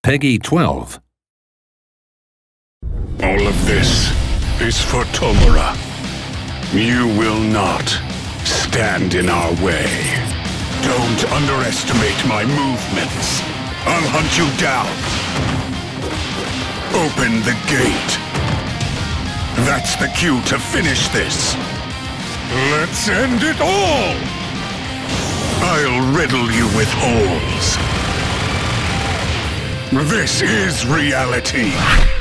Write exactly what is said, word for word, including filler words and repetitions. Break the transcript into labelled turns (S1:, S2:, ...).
S1: Peggy twelve.
S2: All of this is for Tomura. You will not stand in our way. Don't underestimate my movements. I'll hunt you down. Open the gate. That's the cue to finish this. Let's end it all! I'll riddle you with holes. This is reality.